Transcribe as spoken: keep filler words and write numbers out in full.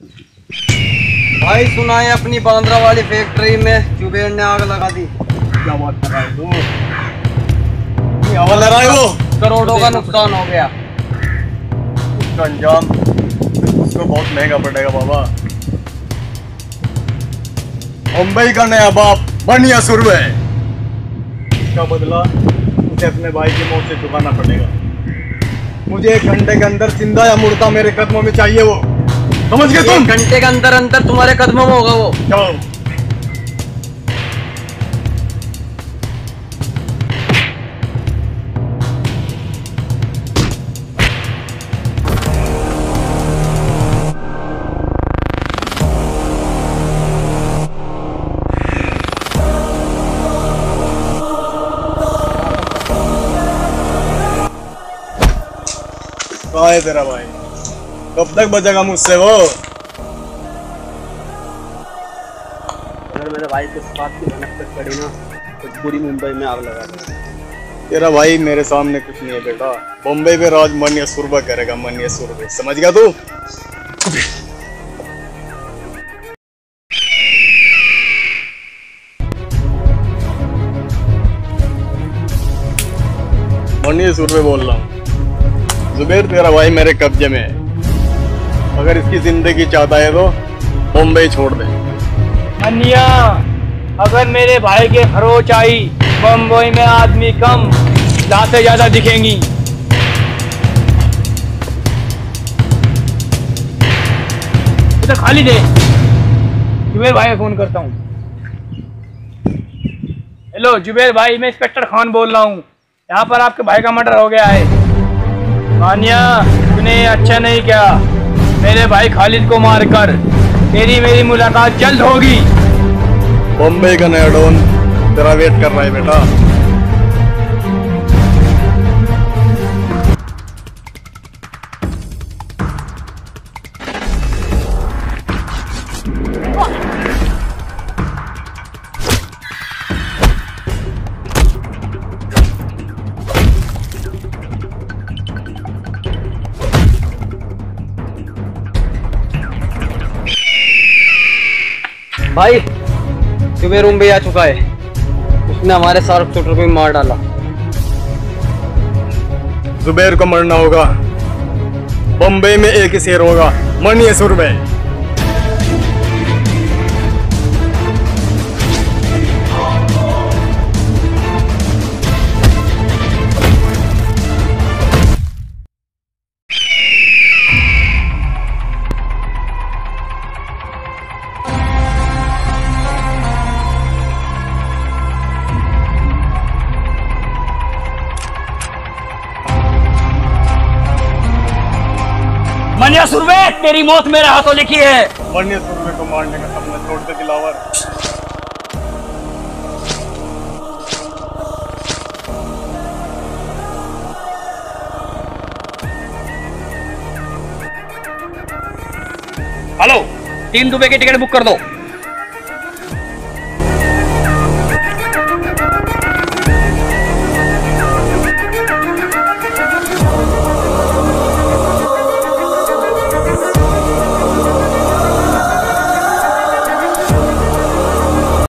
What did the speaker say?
भाई सुना है अपनी बांद्रा वाली फैक्ट्री में जुबेर ने आग लगा दी। क्या बात कर रहा है तू? आग लगा है वो? करोड़ों का नुकसान हो गया। उसका अंजाम उसको बहुत महंगा पड़ेगा बाबा। मुंबई का नया बाप बनिया सुरवे, इसका बदला मुझे अपने भाई की मौत से चुकाना पड़ेगा। मुझे एक घंटे के अंदर जिंदा या मुर्दा मेरे कदमों में चाहिए वो, समझ गए तुम? घंटे के अंदर अंदर तुम्हारे कदमों में होगा वो। जाओ। कहाँ है तेरा भाई? कब तक बचेगा मुझसे वो? अगर मेरे भाई को इस बात की भनक तक पड़ी ना तो पूरी मुंबई में आग लगा दी। तेरा भाई मेरे सामने कुछ नहीं है बेटा। बम्बई पे राज मन या सुरबा करेगा, मन या सुरबे, समझ गया तू? मन या सुरबे बोल रहा हूँ। जुबेर तेरा भाई मेरे कब्जे में है। अगर इसकी जिंदगी चाहता है तो मुंबई छोड़ दे। अन्या, अगर मेरे भाई के खरोच आई, बम्बई में आदमी कम लाशें ज्यादा दिखेंगी। तो खाली दे, जुबेर भाई को फोन करता हूँ। हेलो जुबेर भाई, मैं इंस्पेक्टर खान बोल रहा हूँ। यहाँ पर आपके भाई का मर्डर हो गया है। मानिया, तूने अच्छा नहीं किया। मेरे भाई खालिद को मारकर तेरी मेरी मुलाकात जल्द होगी। बम्बई का नया डॉन तेरा वेट कर रहा है बेटा। भाई जुबेर मुंबई आ चुका है। उसने हमारे सार्क शूटर को मार डाला। जुबेर को मरना होगा। बम्बई में एक ही शेर होगा, मनिया सुरबे। मनिया सुरवे, तेरी मौत मेरे हाथों लिखी है। मनिया सुरवे को मारने का सपना छोड़ दे दिलावर। हेलो, तीन दुबई की टिकट बुक कर दो।